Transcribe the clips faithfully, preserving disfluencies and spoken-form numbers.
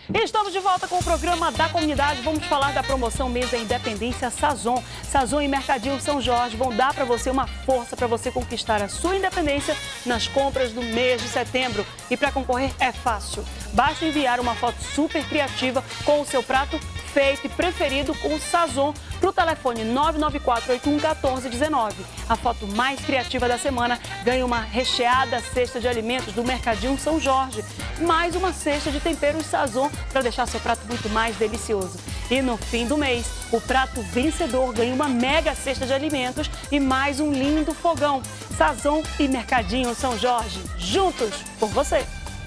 E estamos de volta com o programa da comunidade. Vamos falar da promoção Mês da Independência Sazon. Sazon e Mercadinho São Jorge vão dar para você uma força para você conquistar a sua independência nas compras do mês de setembro. E para concorrer é fácil. Basta enviar uma foto super criativa com o seu prato feito e preferido com o Sazon para o telefone nove nove quatro oito um um quatro um nove. A foto mais criativa da semana ganha uma recheada cesta de alimentos do Mercadinho São Jorge, mais uma cesta de temperos Sazon para deixar seu prato muito mais delicioso. E no fim do mês, o prato vencedor ganha uma mega cesta de alimentos e mais um lindo fogão. Sazon e Mercadinho São Jorge, juntos por você!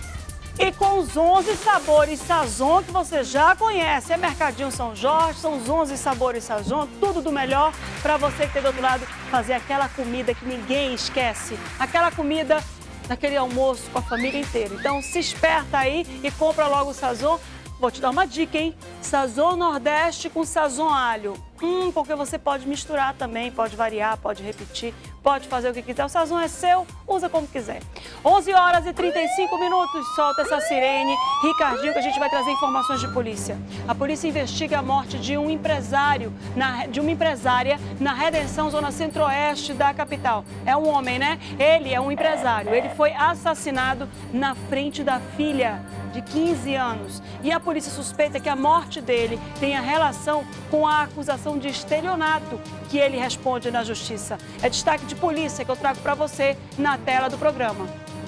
E com os onze sabores Sazon que você já conhece, é Mercadinho São Jorge, são os onze sabores Sazon, tudo do melhor para você que tem do outro lado fazer aquela comida que ninguém esquece, aquela comida daquele almoço com a família inteira. Então se esperta aí e compra logo o Sazon. Vou te dar uma dica, hein? Sazon Nordeste com Sazon alho. Hum, porque você pode misturar também, pode variar, pode repetir, pode fazer o que quiser. O Sazon é seu, usa como quiser. onze horas e trinta e cinco minutos, solta essa sirene. Ricardinho, que a gente vai trazer informações de polícia. A polícia investiga a morte de um empresário, na, de uma empresária na Redenção, zona centro-oeste da capital. É um homem, né? Ele é um empresário. Ele foi assassinado na frente da filha de quinze anos. E a polícia suspeita que a morte dele tenha relação com a acusação de estelionato que ele responde na justiça. É destaque de polícia que eu trago para você na tela do programa.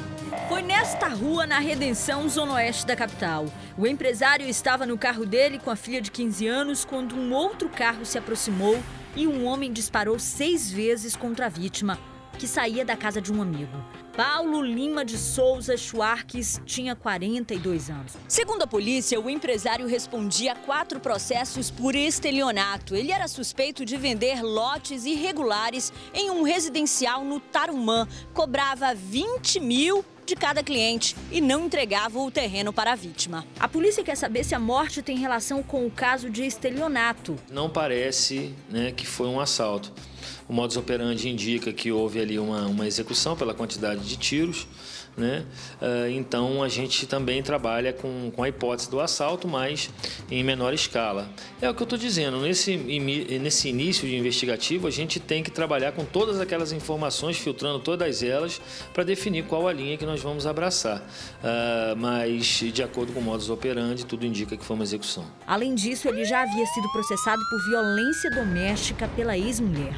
Foi nesta rua, na Redenção, zona oeste da capital. O empresário estava no carro dele com a filha de quinze anos quando um outro carro se aproximou e um homem disparou seis vezes contra a vítima, que saía da casa de um amigo. Paulo Lima de Souza Schwarques tinha quarenta e dois anos. Segundo a polícia, o empresário respondia a quatro processos por estelionato. Ele era suspeito de vender lotes irregulares em um residencial no Tarumã. Cobrava vinte mil de cada cliente e não entregava o terreno para a vítima. A polícia quer saber se a morte tem relação com o caso de estelionato. Não parece, né, que foi um assalto. O modus operandi indica que houve ali uma, uma execução pela quantidade de tiros, né? Então a gente também trabalha com, com a hipótese do assalto, mas em menor escala. É o que eu estou dizendo, nesse, nesse início de investigativo a gente tem que trabalhar com todas aquelas informações, filtrando todas elas para definir qual a linha que nós vamos abraçar. Uh, mas de acordo com o modus operandi, tudo indica que foi uma execução. Além disso, ele já havia sido processado por violência doméstica pela ex-mulher.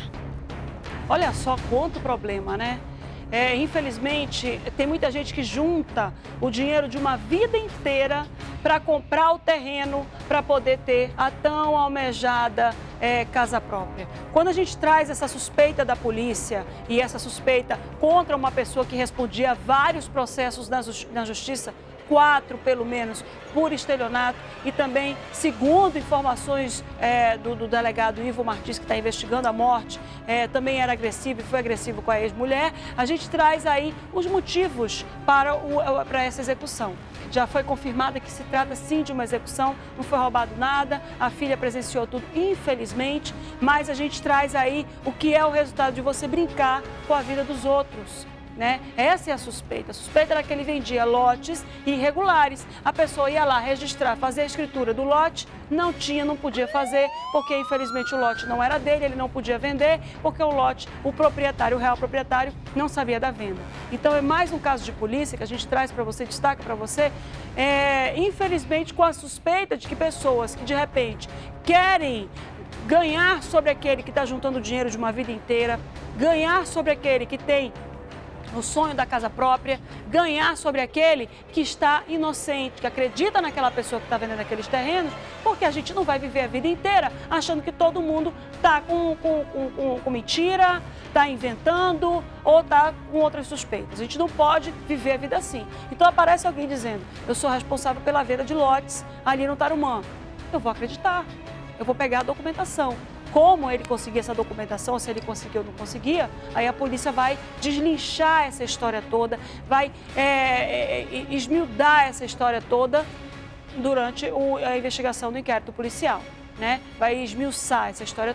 Olha só quanto problema, né? É, infelizmente, tem muita gente que junta o dinheiro de uma vida inteira para comprar o terreno, para poder ter a tão almejada é, casa própria. Quando a gente traz essa suspeita da polícia e essa suspeita contra uma pessoa que respondia a vários processos na, na justiça, quatro pelo menos, por estelionato, e também, segundo informações é, do, do delegado Ivo Martins, que está investigando a morte, é, também era agressivo e foi agressivo com a ex-mulher, a gente traz aí os motivos para, o, para essa execução. Já foi confirmada que se trata sim de uma execução, não foi roubado nada, a filha presenciou tudo, infelizmente, mas a gente traz aí o que é o resultado de você brincar com a vida dos outros. Né? Essa é a suspeita. A suspeita era que ele vendia lotes irregulares. A pessoa ia lá registrar, fazer a escritura do lote, não tinha, não podia fazer, porque infelizmente o lote não era dele, ele não podia vender, porque o lote, o proprietário, o real proprietário, não sabia da venda. Então é mais um caso de polícia que a gente traz para você, destaca para você, é, infelizmente com a suspeita de que pessoas que de repente querem ganhar sobre aquele que está juntando dinheiro de uma vida inteira, ganhar sobre aquele que tem o sonho da casa própria, ganhar sobre aquele que está inocente, que acredita naquela pessoa que está vendendo aqueles terrenos, porque a gente não vai viver a vida inteira achando que todo mundo está com, com, com, com mentira, está inventando ou está com outras suspeitas. A gente não pode viver a vida assim. Então aparece alguém dizendo, eu sou responsável pela venda de lotes ali no Tarumã. Eu vou acreditar, eu vou pegar a documentação. Como ele conseguia essa documentação, se ele conseguiu ou não conseguia, aí a polícia vai deslinchar essa história toda, vai é, é, esmiudar essa história toda durante o, a investigação do inquérito policial, né? Vai esmiuçar essa história toda.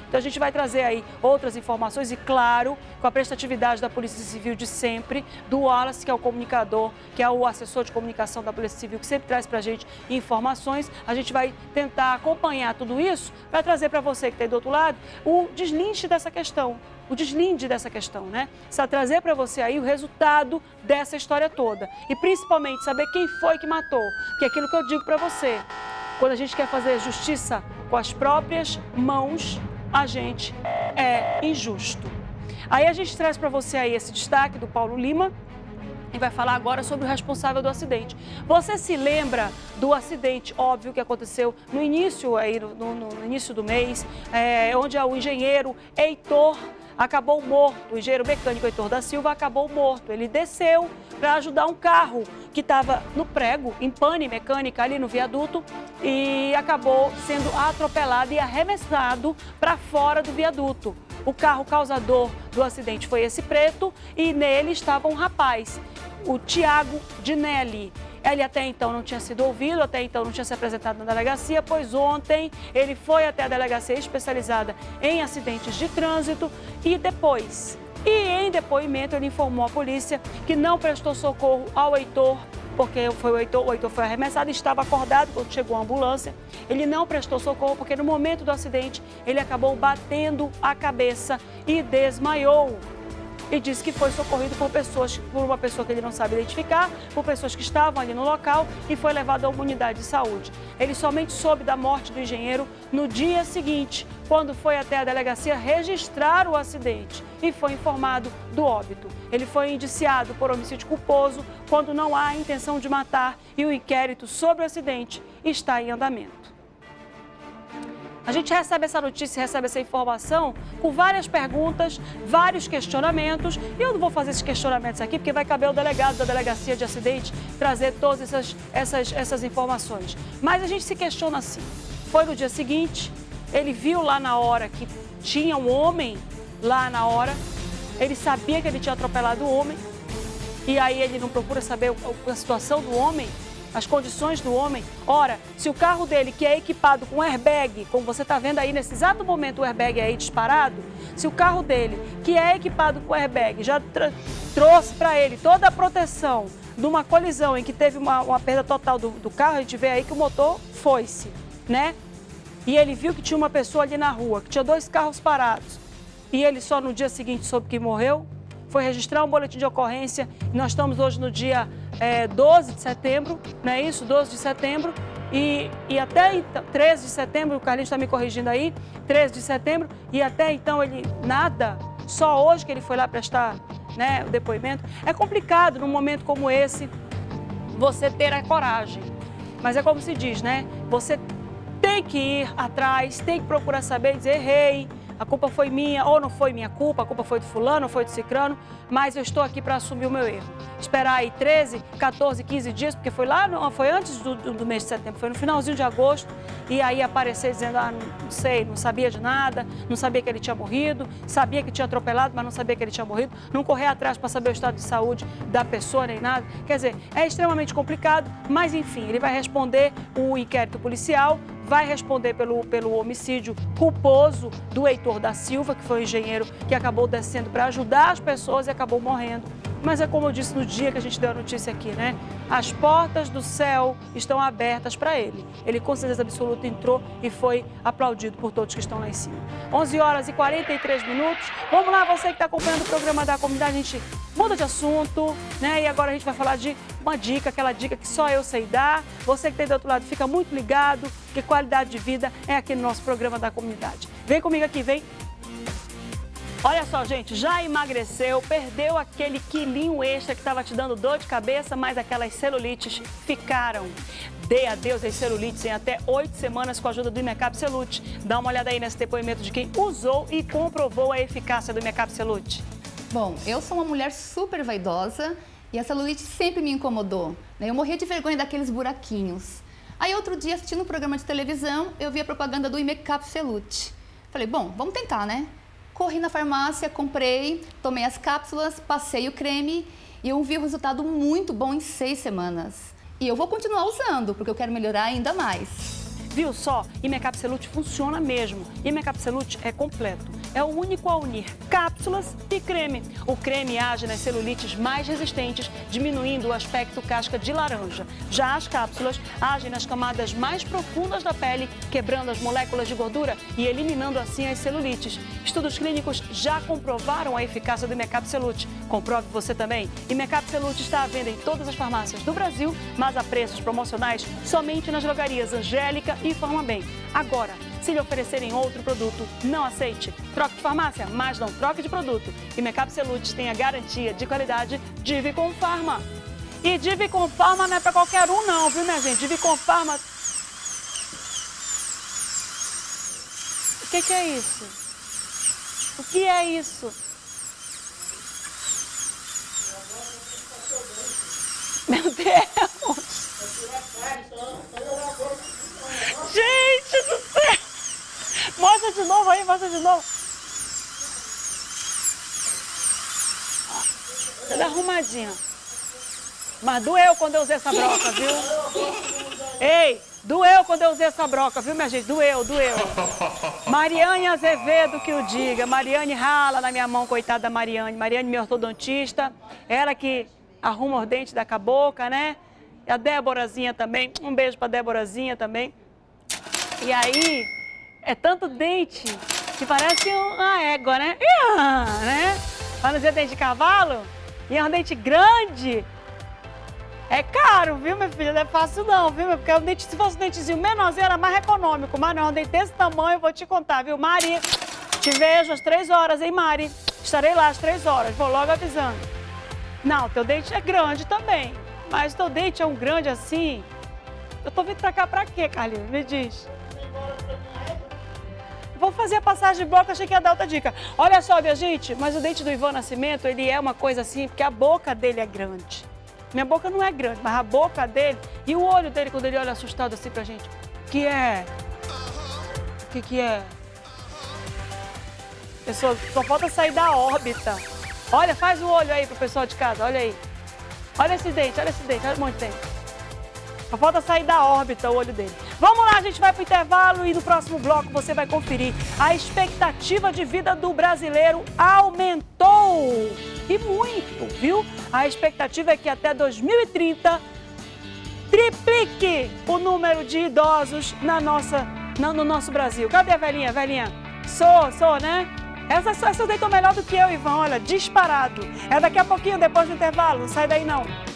Então a gente vai trazer aí outras informações e, claro, com a prestatividade da Polícia Civil de sempre, do Wallace, que é o comunicador, que é o assessor de comunicação da Polícia Civil, que sempre traz pra gente informações. A gente vai tentar acompanhar tudo isso para trazer para você que está aí do outro lado o deslinde dessa questão. O deslinde dessa questão, né? Só trazer para você aí o resultado dessa história toda. E principalmente saber quem foi que matou. Porque é aquilo que eu digo para você, quando a gente quer fazer justiça com as próprias mãos, a gente é injusto. Aí a gente traz para você aí esse destaque do Paulo Lima e vai falar agora sobre o responsável do acidente. Você se lembra do acidente óbvio que aconteceu no início, aí, no, no, no início do mês, é, onde o engenheiro Heitor acabou morto, o engenheiro mecânico Heitor da Silva acabou morto. Ele desceu para ajudar um carro que estava no prego, em pane mecânica ali no viaduto, e acabou sendo atropelado e arremessado para fora do viaduto. O carro causador do acidente foi esse preto e nele estava um rapaz, o Tiago Dinelli. Ele até então não tinha sido ouvido, até então não tinha se apresentado na delegacia, pois ontem ele foi até a delegacia especializada em acidentes de trânsito e depois, e em depoimento, ele informou à polícia que não prestou socorro ao Heitor, porque foi o, Heitor, o Heitor foi arremessado e estava acordado quando chegou a ambulância. Ele não prestou socorro porque no momento do acidente ele acabou batendo a cabeça e desmaiou. E disse que foi socorrido por pessoas, por uma pessoa que ele não sabe identificar, por pessoas que estavam ali no local e foi levado a uma unidade de saúde. Ele somente soube da morte do engenheiro no dia seguinte, quando foi até a delegacia registrar o acidente e foi informado do óbito. Ele foi indiciado por homicídio culposo quando não há intenção de matar e o inquérito sobre o acidente está em andamento. A gente recebe essa notícia, recebe essa informação com várias perguntas, vários questionamentos. E eu não vou fazer esses questionamentos aqui, porque vai caber ao delegado da delegacia de acidente trazer todas essas, essas, essas informações. Mas a gente se questiona assim. Foi no dia seguinte, ele viu lá na hora que tinha um homem lá na hora, ele sabia que ele tinha atropelado o homem, e aí ele não procura saber a situação do homem, as condições do homem. Ora, se o carro dele, que é equipado com airbag, como você está vendo aí nesse exato momento o airbag aí disparado, se o carro dele, que é equipado com airbag, já trouxe para ele toda a proteção de uma colisão em que teve uma, uma perda total do, do carro, a gente vê aí que o motor foi-se, né? E ele viu que tinha uma pessoa ali na rua, que tinha dois carros parados, e ele só no dia seguinte soube que morreu, foi registrar um boletim de ocorrência, e nós estamos hoje no dia é, doze de setembro, não é isso? doze de setembro, e, e até então, treze de setembro, o Carlinhos está me corrigindo aí, treze de setembro, e até então ele nada, só hoje que ele foi lá prestar, né, o depoimento. É complicado num momento como esse você ter a coragem, mas é como se diz, né? Você tem que ir atrás, tem que procurar saber e dizer, errei, a culpa foi minha, ou não foi minha culpa, a culpa foi do fulano, ou foi do cicrano, mas eu estou aqui para assumir o meu erro. Esperar aí treze, quatorze, quinze dias, porque foi lá, não, foi antes do, do, do mês de setembro, foi no finalzinho de agosto, e aí aparecer dizendo, ah, não, não sei, não sabia de nada, não sabia que ele tinha morrido, sabia que tinha atropelado, mas não sabia que ele tinha morrido, não correr atrás para saber o estado de saúde da pessoa nem nada. Quer dizer, é extremamente complicado, mas enfim, ele vai responder o inquérito policial, vai responder pelo, pelo homicídio culposo do Heitor da Silva, que foi o engenheiro que acabou descendo para ajudar as pessoas e acabou morrendo. Mas é como eu disse no dia que a gente deu a notícia aqui, né? As portas do céu estão abertas para ele. Ele com certeza absoluta entrou e foi aplaudido por todos que estão lá em cima. onze horas e quarenta e três minutos. Vamos lá, você que está acompanhando o programa da comunidade, a gente muda de assunto, né? E agora a gente vai falar de uma dica, aquela dica que só eu sei dar. Você que tem do outro lado, fica muito ligado, que qualidade de vida é aqui no nosso programa da comunidade. Vem comigo aqui, vem. Olha só, gente, já emagreceu, perdeu aquele quilinho extra que estava te dando dor de cabeça, mas aquelas celulites ficaram. Dê adeus às celulites em até oito semanas com a ajuda do Imecap Celute. Dá uma olhada aí nesse depoimento de quem usou e comprovou a eficácia do Imecap Celute. Bom, eu sou uma mulher super vaidosa e a celulite sempre me incomodou, né? Eu morria de vergonha daqueles buraquinhos. Aí outro dia, assistindo um programa de televisão, eu vi a propaganda do Imecap Celute. Falei, bom, vamos tentar, né? Corri na farmácia, comprei, tomei as cápsulas, passei o creme e eu vi o resultado muito bom em seis semanas. E eu vou continuar usando, porque eu quero melhorar ainda mais. Viu só? Imecapselute funciona mesmo. Imecapselute é completo. É o único a unir cápsulas e creme. O creme age nas celulites mais resistentes, diminuindo o aspecto casca de laranja. Já as cápsulas agem nas camadas mais profundas da pele, quebrando as moléculas de gordura e eliminando assim as celulites. Estudos clínicos já comprovaram a eficácia do Imecapselute. Comprove você também. Imecapselute está à venda em todas as farmácias do Brasil, mas a preços promocionais somente nas drogarias Angélica e Farmabem. Agora, se lhe oferecerem outro produto, não aceite. Troque de farmácia, mas não troque de produto. Imecapselute tem a garantia de qualidade Divi com Farma. E Divi com Farma não é para qualquer um não, viu, minha gente? Divi com Farma... O que, que é isso? O que é isso? Meu Deus! Gente do céu! Mostra de novo aí, mostra de novo. Tudo arrumadinho. Mas doeu quando eu usei essa broca, viu? Ei, doeu quando eu usei essa broca, viu, minha gente? Doeu, doeu. Mariane Azevedo que o diga. Mariane rala na minha mão, coitada da Mariane. Mariane, minha ortodontista. Ela que arruma os dentes da cabocla, né? E a Déborazinha também. Um beijo pra Déborazinha também. E aí, é tanto dente que parece uma égua, né? Ia, né? Pra não dizer dente de cavalo. E é um dente grande. É caro, viu, minha filha? Não é fácil não, viu? Porque um dente, se fosse um dentezinho menorzinho, era mais econômico. Mas não, um dente desse tamanho, eu vou te contar, viu? Mari, te vejo às três horas, hein, Mari? Estarei lá às três horas, vou logo avisando. Não, teu dente é grande também. Mas teu dente é um grande assim. Eu tô vindo pra cá pra quê, Carlinhos? Me diz. Vou fazer a passagem de bloco, achei que ia dar outra dica. Olha só, minha gente, mas o dente do Ivan Nascimento, ele é uma coisa assim, porque a boca dele é grande. Minha boca não é grande, mas a boca dele e o olho dele, quando ele olha assustado assim pra gente. O que é? O que que é? Pessoal, só falta sair da órbita. Olha, faz o olho aí pro pessoal de casa, olha aí. Olha esse dente, olha esse dente, olha um monte de dente. Só falta sair da órbita o olho dele. Vamos lá, a gente vai pro intervalo e no próximo bloco você vai conferir. A expectativa de vida do brasileiro aumentou. E muito, viu? A expectativa é que até dois mil e trinta triplique o número de idosos na nossa, no, no nosso Brasil. Cadê a velhinha, velhinha? Sou, sou, né? Essas, essas deitam melhor do que eu, Ivan, olha, disparado. É daqui a pouquinho, depois do intervalo, não sai daí não.